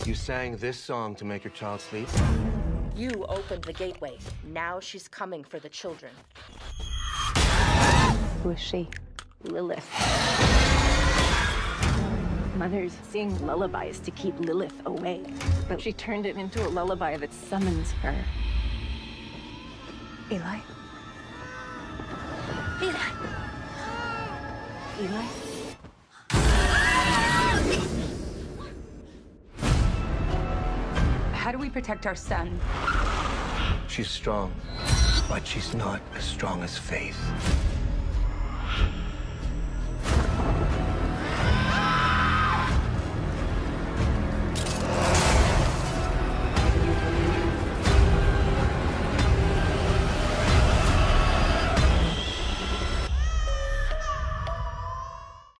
You sang this song to make your child sleep? You opened the gateway. Now she's coming for the children. Who is she? Lilith. Mothers sing lullabies to keep Lilith away, but she turned it into a lullaby that summons her. Eli? Eli? Eli? How do we protect our son? She's strong, but she's not as strong as Faith.